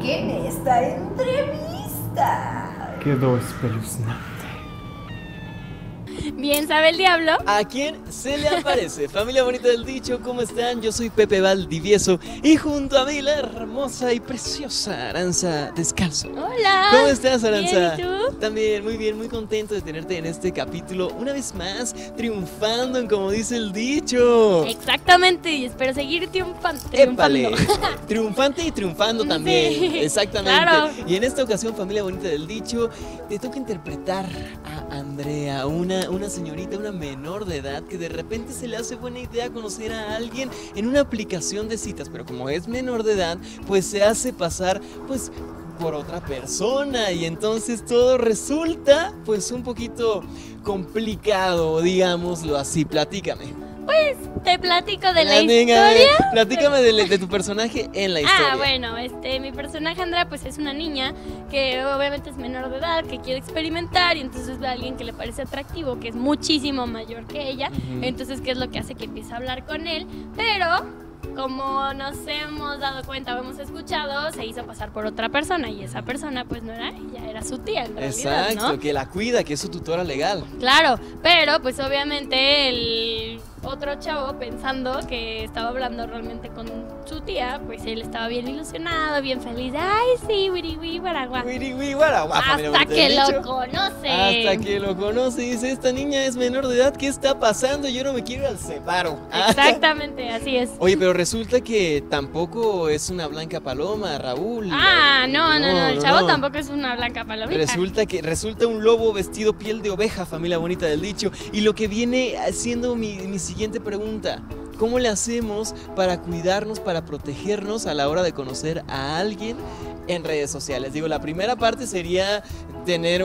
en esta entrevista. Quedó espeluznante. Bien sabe el diablo ¿a quién se le aparece? Familia bonita del dicho, ¿cómo están? Yo soy Pepe Valdivieso y junto a mí la hermosa y preciosa Aranza Descalzo. Hola. ¿Cómo estás, Aranza? Bien, ¿y tú? También, muy contento de tenerte en este capítulo una vez más, triunfando en como dice el dicho. Exactamente, y espero seguir triunfando. ¡Épale! Triunfante y triunfando también. Sí, Exactamente. claro. Y en esta ocasión, familia bonita del dicho, te toca interpretar a Andrea, una señorita, una menor de edad que de repente se le hace buena idea conocer a alguien en una aplicación de citas, pero como es menor de edad, pues se hace pasar, pues, por otra persona y entonces todo resulta, pues, un poquito complicado, digámoslo así. Platícame. Pues te platico de la Venga, historia. platícame de tu personaje en la historia. Bueno, mi personaje Andrea pues es una niña que obviamente es menor de edad, que quiere experimentar y entonces ve a alguien que le parece atractivo, que es muchísimo mayor que ella. Entonces, ¿qué es lo que hace? Que empiece a hablar con él, pero como nos hemos dado cuenta o hemos escuchado, se hizo pasar por otra persona y esa persona pues no era ella, era su tía en realidad, Exacto, ¿no? que la cuida, que es su tutora legal. Claro, pero pues obviamente el otro chavo, pensando que estaba hablando realmente con su tía, pues él estaba bien ilusionado, bien feliz. Ay, sí, wiri guaragua. Wiri, guaragua, Hasta que lo conoce. Hasta que lo conoce y dice, esta niña es menor de edad, ¿qué está pasando? Yo no me quiero ir al separo. Exactamente, así es. Oye, pero resulta que tampoco es una blanca paloma, Raúl. No, el chavo tampoco es una blanca palomita. Resulta un lobo vestido piel de oveja, familia bonita del dicho. Y lo que viene siendo mi siguiente pregunta: ¿cómo le hacemos para cuidarnos, para protegernos a la hora de conocer a alguien en redes sociales? Digo, la primera parte sería tener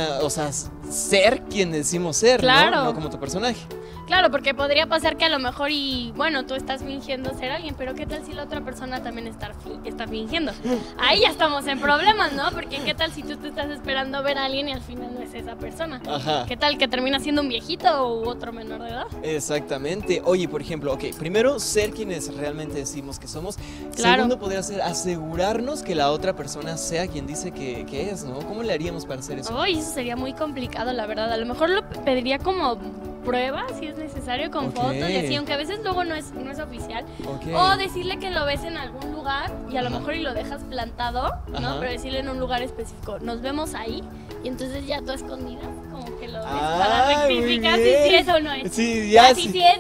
ser quien decimos ser, claro, ¿no? No como tu personaje. Claro, porque podría pasar que a lo mejor tú estás fingiendo ser alguien, pero ¿qué tal si la otra persona también está fingiendo? Ahí ya estamos en problemas, ¿no? Porque ¿qué tal si tú te estás esperando ver a alguien y al final no es esa persona? Ajá. ¿Qué tal que termina siendo un viejito u otro menor de edad? Exactamente. Oye, por ejemplo, primero, ser quienes realmente decimos que somos. Claro. Segundo, podría ser asegurarnos que la otra persona sea quien dice que es, ¿no? ¿Cómo le haríamos para hacer eso? Eso sería muy complicado, la verdad. A lo mejor lo pediría como prueba, si es necesario, con fotos y así, aunque a veces luego no es oficial. O decirle que lo ves en algún lugar y a lo mejor y lo dejas plantado, ¿no? Pero decirle en un lugar específico, nos vemos ahí, y entonces ya tú escondidas como que lo ves para rectificar si es o no es. Sí, si es,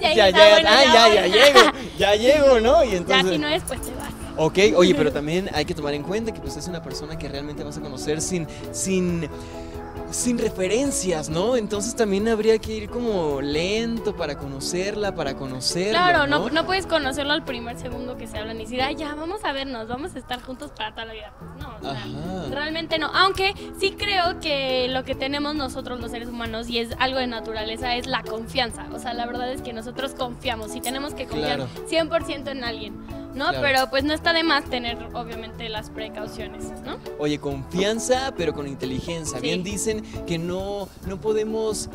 ya llego, ¿no? Y entonces, ya si no es, pues te vas. Ok, oye, pero también hay que tomar en cuenta que pues es una persona que realmente vas a conocer sin referencias, ¿no? Entonces también habría que ir como lento para conocerla, para conocerlo. Claro, no puedes conocerlo al primer segundo que se hablan y decir, ay, ya, vamos a vernos, vamos a estar juntos para toda la vida. Pues no, o sea, realmente no. Aunque sí creo que lo que tenemos nosotros los seres humanos, y es algo de naturaleza, es la confianza. O sea, la verdad es que nosotros confiamos y tenemos que confiar 100% en alguien, ¿no? Claro. Pero pues no está de más tener, obviamente, las precauciones, ¿no? Oye, confianza, pero con inteligencia. Sí. Bien dicen que no podemos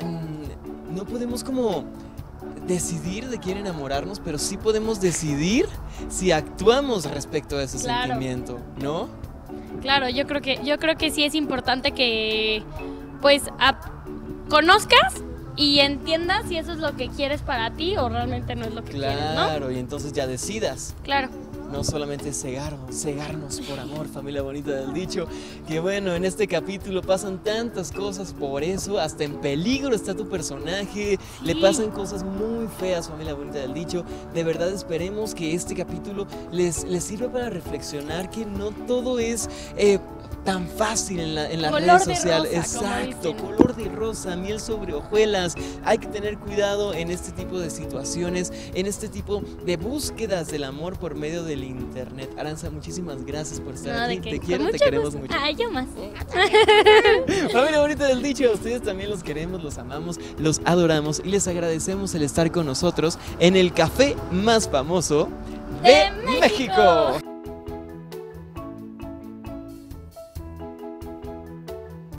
como decidir de quién enamorarnos, pero sí podemos decidir si actuamos respecto a ese sentimiento, ¿no? Claro, yo creo que sí es importante que pues conozcas y entiendas si eso es lo que quieres para ti o realmente no es lo que quieres, ¿no? Claro, y entonces ya decidas. Claro. No solamente cegarnos por amor, familia bonita del dicho. Que bueno, en este capítulo pasan tantas cosas, por eso hasta en peligro está tu personaje. Sí. Le pasan cosas muy feas, familia bonita del dicho. De verdad esperemos que este capítulo les sirva para reflexionar que no todo es tan fácil en las redes sociales. Exacto, color de rosa, miel sobre hojuelas. Hay que tener cuidado en este tipo de situaciones, en este tipo de búsquedas del amor por medio del internet. Aranza, muchísimas gracias por estar aquí. Te quiero, te queremos mucho. Yo más. Familia bonita del dicho, ustedes también los queremos, los amamos, los adoramos y les agradecemos el estar con nosotros en el café más famoso de México.